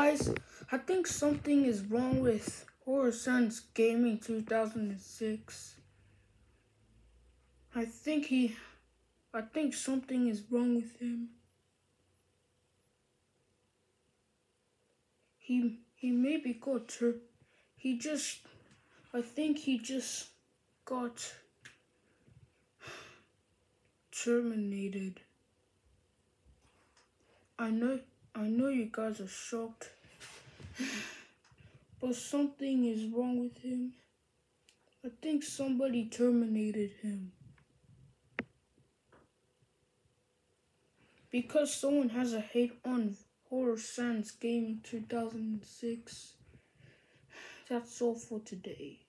guys, I think something is wrong with HorrorSansGaming2006. I think something is wrong with him. He maybe got I think he just got terminated. I know you guys are shocked, but something is wrong with him. I think somebody terminated him. Because someone has a hate on HorrorSansGaming2006. That's all for today.